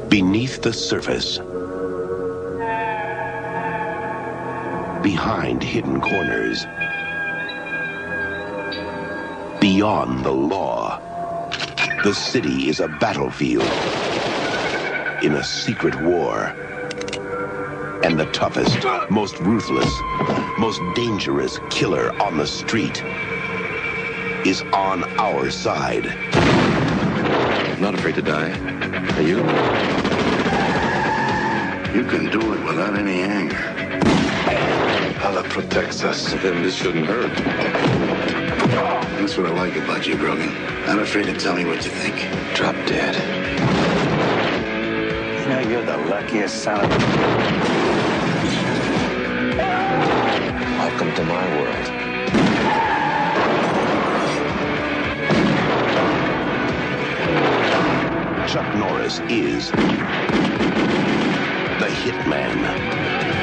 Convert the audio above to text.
Beneath the surface, behind hidden corners, beyond the law, the city is a battlefield in a secret war. And the toughest, most ruthless, most dangerous killer on the street is on our side. I'm not afraid to die. Are you? You can do it without any anger. Allah protects us. Then this shouldn't hurt. That's what I like about you, Grogan. Not afraid to tell me what you think. Drop dead. You know, you're the luckiest son of a... Welcome to my world. Chuck Norris is the Hitman.